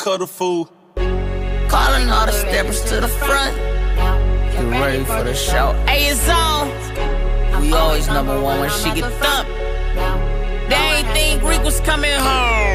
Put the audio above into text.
cut a fool. Calling all the steppers to the front. Get ready for the show. Hey, it's on. We always #1 when she get thumped. They ain't think Rick was coming home.